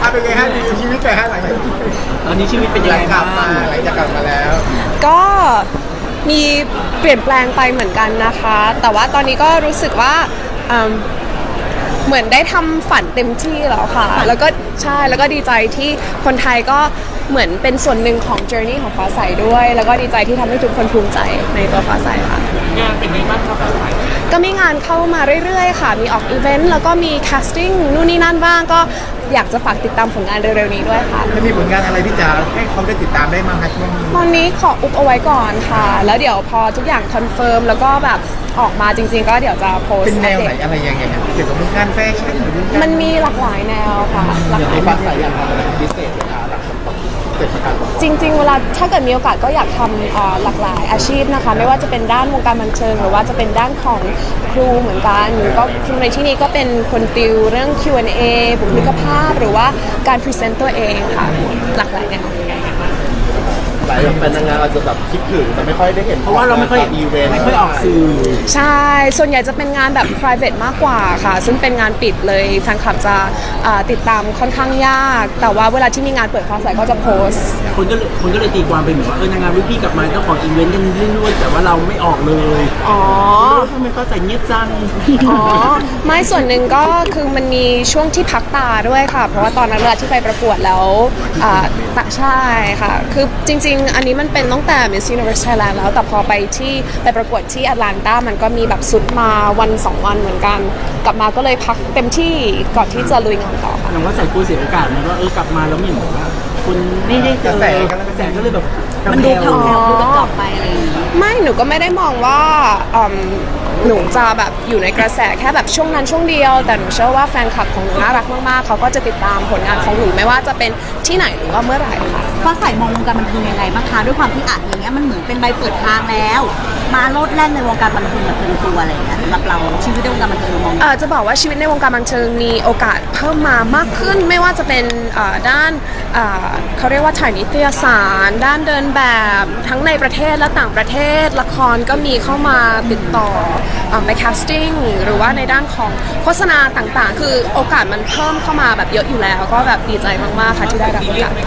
เป็นไงฮะชีวิตไปฮะหลังจากตอนนี้ชีวิตเป็นยังไงบ้างหลังจากกลับมาแล้วก็มีเปลี่ยนแปลงไปเหมือนกันนะคะแต่ว่าตอนนี้ก็รู้สึกว่าเหมือนได้ทำฝันเต็มที่แล้วค่ะแล้วก็ใช่แล้วก็ดีใจที่คนไทยก็เหมือนเป็นส่วนหนึ่งของ journey ของฟ้าใสด้วยแล้วก็ดีใจที่ทำให้ทุกคนภูมิใจในตัวฟ้าใสค่ะงานเป็นไงบ้างครับฟ้าใสก็มีงานเข้ามาเรื่อยๆค่ะมีออกอีเวนต์แล้วก็มี casting นู่นนี่นั่นบ้างก็อยากจะฝากติดตามผลงานเร็วๆนี้ด้วยค่ะจะมีผลงานอะไรที่จะให้เขาได้ติดตามได้มั้งคะช่วงนี้ตอนนี้ขออุบเอาไว้ก่อนค่ะแล้วเดี๋ยวพอทุกอย่างคอนเฟิร์มแล้วก็แบบออกมาจริงๆก็เดี๋ยวจะโพสต์เป็นแนวไหนอะไรยังไงเกี่ยวกับงานแฟชั่นหรือมันมีหลากหลายแนวค่ะหลากหลายฟ้าใสอยากทำอะไรพิเศษไหมคะจริงๆเวลาถ้าเกิดมีโอกาสก็อยากทำหลากหลายอาชีพนะคะไม่ว่าจะเป็นด้านวงการบันเทิงหรือว่าจะเป็นด้านของครูเหมือนกันก็ครูในที่นี้ก็เป็นคนติวเรื่อง Q&A บุคลิกภาพหรือว่าการพรีเซนต์ตัวเองค่ะหลากหลายแนวหลายเป็นนางงามอาจจะแบบคิดถึงแต่ไม่ค่อยได้เห็นเพราะว่าเราไม่ค่อยอีเวนต์ไม่ค่อยออกสื่อใช่ส่วนใหญ่จะเป็นงานแบบ private มากกว่าค่ะซึ่งเป็นงานปิดเลยแฟนคลับจะติดตามค่อนข้างยากแต่ว่าเวลาที่มีงานเปิดฟ้าใสก็จะโพสคนก็เลยตีความไปเหมือนว่านางงามรุ่นพี่กลับมาต้องออกอีเวนต์กันเรื่อยๆแต่ว่าเราไม่ออกเลยทำไมเขาใส่เงียบจังไม่ส่วนหนึ่งก็คือมันมีช่วงที่พักตาด้วยค่ะเพราะว่าตอนนั้นเวลาที่ไปประกวดแล้วใช่ค่ะคือจริงๆอันนี้มันเป็นตั้งแต่ Miss Universe Thailand แล้วแต่พอไปประกวดที่แอตแลนตามันก็มีแบบสุดมาวัน2 วันเหมือนกันกลับมาก็เลยพักเต็มที่ก่อนที่จะลุยงานต่อค่ะอย่างว่าใส่กลัวเสียโอกาสมันว่ากลับมาแล้วมีเหมือนว่าคนไม่ได้เจอกระแสก็เลยแบบมันดูแผ่วๆดูกลับไปอะไรอย่างนี้ไม่หนูก็ไม่ได้มองว่าหนูจะแบบอยู่ในกระแสแค่แบบช่วงนั้นช่วงเดียวแต่หนูเชื่อว่าแฟนคลับของหนูน่ารักมากๆเขาก็จะติดตามผลงานของหนูไม่ว่าจะเป็นที่ไหนหรือว่าเมื่อไหร่ค่ะฟ้าใสมองวงการบันเทิงยังไงบ้างคะด้วยความที่อย่างเงี้ยมันเหมือนเป็นใบเปิดทางแล้วมาโลดแล่นในวงการบันเทิงแบบเต็มตัวอะไรอย่างเงี้ยสำหรับเราชีวิตในวงการบันเทิงมองจะบอกว่าชีวิตในวงการบันเทิงมีโอกาสเพิ่มมามากขึ้นไม่ว่าจะเป็นด้านเขาเรียกว่าถ่ายนิตยสารด้านเดินแบบทั้งในประเทศและต่างประเทศละครก็มีเข้ามาติดต่อไปแคสติ้งหรือว่าในด้านของโฆษณาต่างๆคือโอกาสมันเพิ่มเข้ามาแบบเยอะอยู่แล้วก็แบบดีใจมากๆค่ะที่ได้รับโอกาส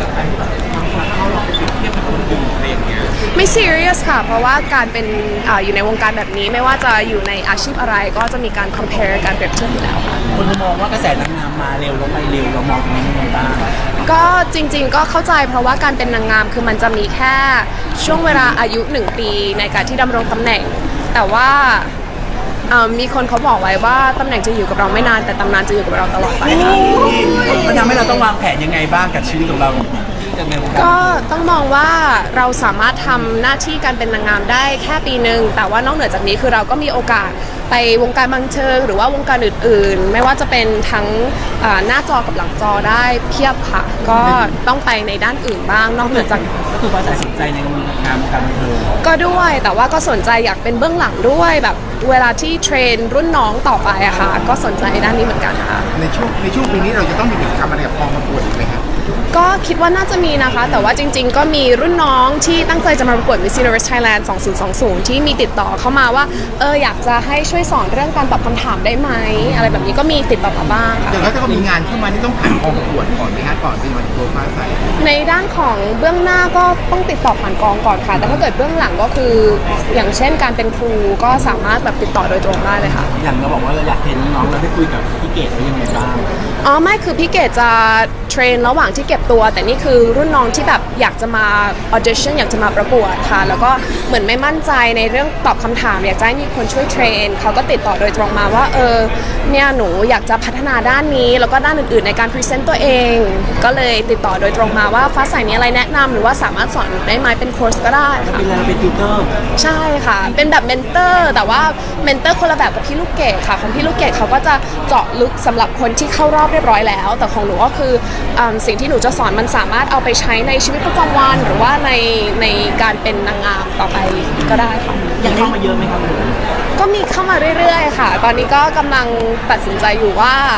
ไม่ซีเรียสค่ะเพราะว่าการเป็นอยู่ในวงการแบบนี้ไม่ว่าจะอยู่ในอาชีพอะไรก็จะมีการ compare การเปรียบเทียบอยู่แล้วค่ะคนมองว่ากระแสนางงามมาเร็วแล้วไปเร็วเรามองยังไงบ้างก็จริงๆก็เข้าใจเพราะว่าการเป็นนางงามคือมันจะมีแค่ช่วงเวลาอายุ1 ปีในการที่ดำรงตำแหน่งแต่ว่ามีคนเขาบอกไว้ว่าตำแหน่งจะอยู่กับเราไม่นานแต่ตำนานจะอยู่กับเราตลอดไปค่ะมันทำให้เราต้องวางแผนยังไงบ้างกับชีวิตของเราก็ต้องมองว่าเราสามารถทำหน้าที่การเป็นนางงามได้แค่ปีหนึ่งแต่ว่านอกเหนือจากนี้คือเราก็มีโอกาสไปวงการบันเทิงหรือว่าวงการอื่นๆไม่ว่าจะเป็นทั้งหน้าจอกับหลังจอได้เพียบค่ะก็ต้องไปในด้านอื่นบ้างนอกเหนือจากก็คือว่าสนใจในงานการบันเทิงก็ด้วยแต่ว่าก็สนใจอยากเป็นเบื้องหลังด้วยแบบเวลาที่เทรนรุ่นน้องต่อไปอะค่ะก็สนใจด้านนี้เหมือนกันค่ะในช่วงปีนี้เราจะต้องมีกิจกรรมอะไรกับกองประกวดอีกไหมครับก็คิดว่าน่าจะมีนะคะแต่ว่าจริงๆก็มีรุ่นน้องที่ตั้งใจจะมาประกวด Miss Universe Thailand 2020ที่มีติดต่อเข้ามาว่าอยากจะให้ช่วยสอนเรื่องการตอบคำถามได้ไหมอะไรแบบนี้ก็มีติดต่อมาบ้างค่ะอย่างถ้ามีงานเข้ามาที่ต้องผ่านกองประกวดก่อนไหมคะก่อนที่มันโปรฟ้าใสในด้านของเบื้องหน้าก็ต้องติดต่อผ่านกองก่อนค่ะแต่ถ้าเกิดเบื้องหลังก็คืออย่างเช่นการเป็นครูก็สามารถแบบติดต่อโดยตรงได้เลยค่ะอย่างเราบอกว่าเราอยากเห็นน้องเราได้คุยกับพี่เกดว่ายังไงบ้างไม่คือพี่เกดจะเทรนระหว่างที่เก็บตัวแต่นี่คือรุ่นน้องที่แบบอยากจะมาออดิชั่นอยากจะมาประกวดค่ะแล้วก็เหมือนไม่มั่นใจในเรื่องตอบคำถามอยากจะให้มีคนช่วยเทรนเขาก็ติดต่อโดยตรงมาว่าเนี่ยหนูอยากจะพัฒนาด้านนี้แล้วก็ด้านอื่นๆในการพรีเซนต์ตัวเองก็เลยติดต่อโดยตรงมาว่าฟ้าใสมีอะไรแนะนำหรือว่าสามารถสอนได้ไหมเป็นโค้ชก็ได้ค่ะเป็นติวเตอร์ใช่ค่ะเป็นแบบเมนเตอร์แต่ว่าเมนเตอร์คนละแบบกับพี่ลูกเกดค่ะของพี่ลูกเกดเขาก็จะเจาะลึกสำหรับคนที่เข้ารอบเรียบร้อยแล้วแต่ของหนูก็คือสิ่งที่หนูจะสอนมันสามารถเอาไปใช้ในชีวิตประจำวันหรือว่าในการเป็นนางงามต่อไปก็ได้ค่ะยังเข้ามาเยอะไหมครับก็มีเข้ามาเรื่อยๆค่ะตอนนี้ก็กำลังตัดสินใจอยู่ว่า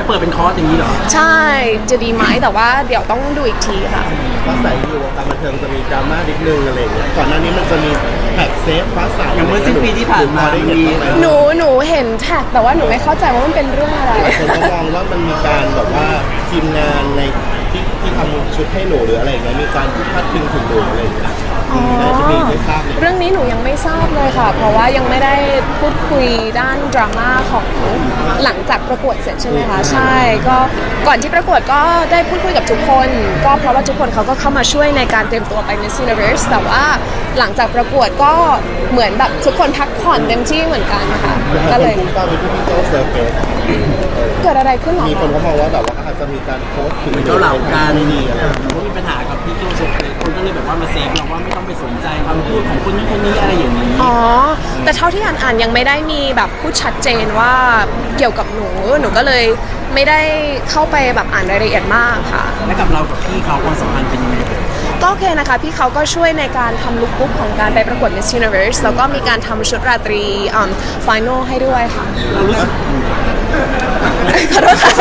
จะเปิดเป็นคอร์สอย่างนี้เหรอใช่จะดีไหมแต่ว่าเดี๋ยวต้องดูอีกทีค่ะฟ้าใสอยู่วงการบันเทิงจะมีดราม่านิดนึงอะไรอย่างเงี้ยก่อนหน้านี้มันจะมีแท็กเซฟฟ้าใสอย่างเมื่อสิ้นปีที่ผ่านมาหนูเห็นแท็กแต่ว่าหนูไม่เข้าใจว่ามันเป็นเรื่องอะไรคนก็มองว่ามันมีการแบบว่าทีมงานในที่ทำชุดให้หนูหรืออะไรอย่างเงี้ยมีการพาดพิงถึงหนูอะไรอย่างเงี้ยเรื่องนี้หนูยังไม่ทราบเลยค่ะเพราะว่ายังไม่ได้พูดคุยด้านดราม่าของหลังจากประกวดเสร็จใช่ไหมคะใช่ก็ก่อนที่ประกวดก็ได้พูดคุยกับทุกคนก็เพราะว่าทุกคนเขาก็เข้ามาช่วยในการเตรียมตัวไป Miss Universe แต่ว่าหลังจากประกวดก็เหมือนแบบทุกคนพักผ่อนเต็มที่เหมือนกันค่ะก็เลยเกิดอะไรขึ้นหรอมีคนเขามองว่าแบบว่าอาจจะมีการโพสต์ถึงเจ้าเหล่าการดีอะไรเพราะมีปัญหากับพี่โจเซฟคนก็เลยแบบว่ามาเซฟเราว่าไม่ต้องไปสนใจคำพูดของคนนี้คนนี้อะไรอย่างนี้อ๋อแต่เท่าที่อ่านยังไม่ได้มีแบบพูดชัดเจนว่าเกี่ยวกับหนูก็เลยไม่ได้เข้าไปแบบอ่านรายละเอียดมากค่ะและกับเรากับพี่เขาความสัมพันธ์เป็นยังไงก็โอเคนะคะพี่เขาก็ช่วยในการทำลุคบุ๊กของการไปประกวด Miss Universe แล้วก็มีการทำชุดราตรีFinal ให้ด้วยค่ะเรารู้สึกขอโทษค่ะ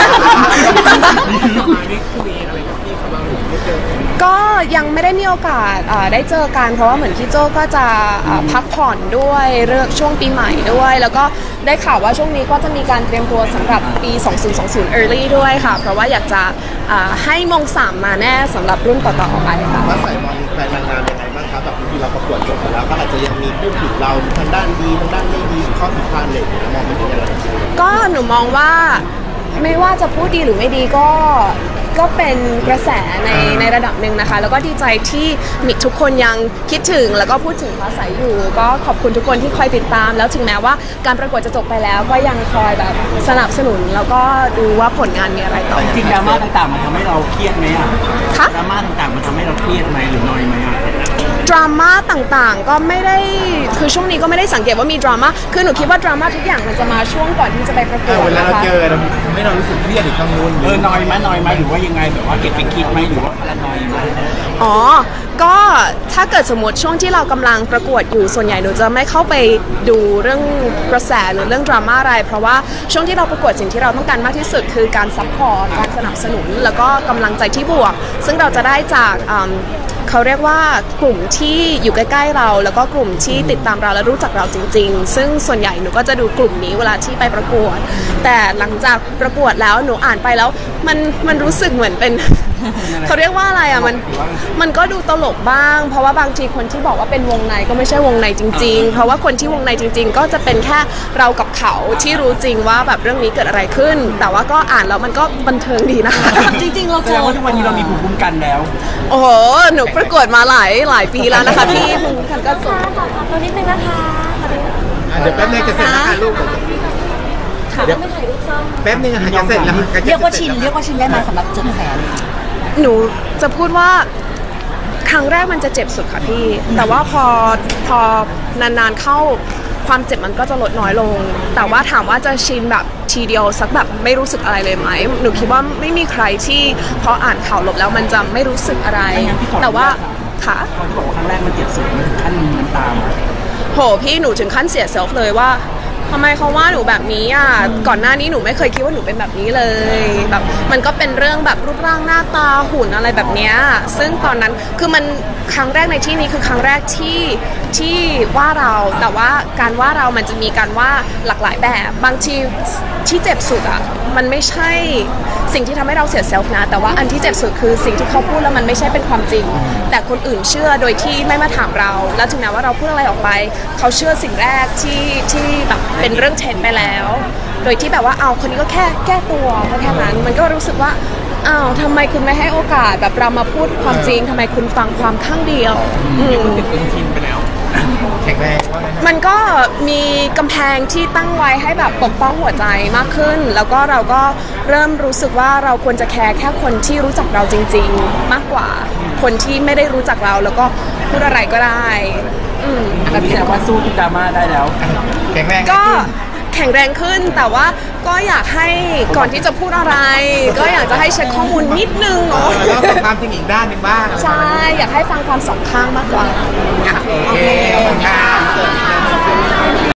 ก็ยังไม่ได้มีโอกาสได้เจอกันเพราะว่าเหมือนพี่โจก็จะพักผ่อนด้วยเรื่องช่วงปีใหม่ด้วยแล้วก็ได้ข่าวว่าช่วงนี้ก็จะมีการเตรียมตัวสำหรับปี 2020 Early ด้วยค่ะเพราะว่าอยากจะให้มง3มาแน่สำหรับรุ่นต่อๆไปค่ะว่าใส่มองแฟนนางงามยังไงบ้างครับแบบที่เราประกวดจบไปแล้วก็อาจจะยังมีพูดถึงเราทางด้านดีทางด้านไม่ดีข้อผิดพลาดอะไรอย่างเงี้ยมองเป็นยังไงก็หนูมองว่าไม่ว่าจะพูดดีหรือไม่ดีก็เป็นกระแสในระดับหนึ่งนะคะแล้วก็ดีใจที่มีทุกคนยังคิดถึงแล้วก็พูดถึงฟ้าใสอยู่ก็ขอบคุณทุกคนที่คอยติดตามแล้วถึงแม้ว่าการประกวดจะจบไปแล้วก็ยังคอยแบบสนับสนุนแล้วก็ดูว่าผลงานมีอะไรต่อจริงดราม่าต่างๆมันทำให้เราเครียดไหมอ่ะคะดราม่าต่างๆมันทำให้เราเครียดไหมหรือนอยไหมอ่ะดราม่าต่างๆก็ไม่ได้คือช่วงนี้ก็ไม่ได้สังเกตว่ามีดราม่าคือหนูคิดว่าดราม่าทุกอย่างมันจะมาช่วงก่อนที่จะไปประกวดเวลาเราเจอไม่เรารู้สึกเครียดหรือกังวลนอยไหมหรือว่ายังไงแบบว่าเก็บไปคิดไหมหรือว่าพารานอยไหมอ๋อก็ถ้าเกิดสมมติช่วงที่เรากำลังประกวดอยู่ส่วนใหญ่หนูจะไม่เข้าไปดูเรื่องกระแสหรือเรื่องดราม่าอะไรเพราะว่าช่วงที่เราประกวดสิ่งที่เราต้องการมากที่สุดคือการซัพพอร์ตการสนับสนุนแล้วก็กำลังใจที่บวกซึ่งเราจะได้จากเขาเรียกว่ากลุ่มที่อยู่ใกล้ๆเราแล้วก็กลุ่มที่ติดตามเราและรู้จักเราจริงๆซึ่งส่วนใหญ่หนูก็จะดูกลุ่มนี้เวลาที่ไปประกวดแต่หลังจากประกวดแล้วหนูอ่านไปแล้วมันรู้สึกเหมือนเป็นเขาเรียกว่าอะไรอ่ะมันก็ดูตลกบ้างเพราะว่าบางทีคนที่บอกว่าเป็นวงในก็ไม่ใช่วงในจริงๆเพราะว่าคนที่วงในจริงๆก็จะเป็นแค่เรากับเขาที่รู้จริงว่าแบบเรื่องนี้เกิดอะไรขึ้นแต่ว่าก็อ่านแล้วมันก็บันเทิงดีนะจริงๆเราแสดงว่าทุกวันนี้เรามีภูมิคุ้มกันแล้วโอ้โหหนูประกวดมาหลายปีแล้วนะคะพี่ภูมิคุ้มกันก็สูงตัวนิดนึงนะคะเดี๋ยวแป๊บนึงจะเสร็จแล้วค่ะลูกเดี๋ยวไม่ถ่ายรูปซ้ำแป๊บนึงจะเสร็จแล้วเรียกว่าชินได้ไหมสำหรับจุดแสนหนูจะพูดว่าครั้งแรกมันจะเจ็บสุดค่ะพี่แต่ว่าพอนานๆเข้าความเจ็บมันก็จะลดน้อยลงแต่ว่าถามว่าจะชินแบบทีเดียวสักแบบไม่รู้สึกอะไรเลยไหมหนูคิดว่าไม่มีใครที่พออ่านข่าวลบแล้วมันจะไม่รู้สึกอะไรแต่ว่าค่ะที่บอกว่าครั้งแรกมันเจ็บสุดมันถึงขั้นน้ำตาโหพี่หนูถึงขั้นเสียเซลฟ์เลยว่าทำไมเขาว่าหนูแบบนี้อ่ะก่อนหน้านี้หนูไม่เคยคิดว่าหนูเป็นแบบนี้เลยแบบมันก็เป็นเรื่องแบบรูปร่างหน้าตาหุ่นอะไรแบบเนี้ยซึ่งตอนนั้นคือมันครั้งแรกในที่นี้คือครั้งแรกที่ว่าเราแต่ว่าการว่าเรามันจะมีการว่าหลากหลายแบบบางทีที่เจ็บสุดอ่ะมันไม่ใช่สิ่งที่ทำให้เราเสียเซลฟ์นะแต่ว่าอันที่เจ็บสุดคือสิ่งที่เขาพูดแล้วมันไม่ใช่เป็นความจริงแต่คนอื่นเชื่อโดยที่ไม่มาถามเราแล้วถึงแม้ว่าเราพูดอะไรออกไปเขาเชื่อสิ่งแรกที่แบบเป็นเรื่องเท็จไปแล้วโดยที่แบบว่าคนนี้ก็แค่แก้ตัวแค่นั้นมันก็รู้สึกว่าทำไมคุณไม่ให้โอกาสแบบเรามาพูดความจริงทำไมคุณฟังความข้างเดียวมันติดเป็นชินไปแล้วแข็งแรงมันก็มีกำแพงที่ตั้งไว้ให้แบบปกป้องหัวใจมากขึ้นแล้วก็เราก็เริ่มรู้สึกว่าเราควรจะแคร์แค่คนที่รู้จักเราจริงๆมากกว่าคนที่ไม่ได้รู้จักเราแล้วก็พูดอะไรก็ได้อันนี้แต่ว่าสู้ทุกดราม่าได้แล้วแข็งแรงก็แข็งแรงขึ้นแต่ว่าก็อยากให้ก่อนที่จะพูดอะไรก็อยากจะให้เช็คข้อมูลนิดนึงเนาะแล้วก็ความจริงอีกด้านหนึ่งบ้างใช่อยากให้ฟังความสองข้างมากกว่าโอเคขอบคุณค่ะ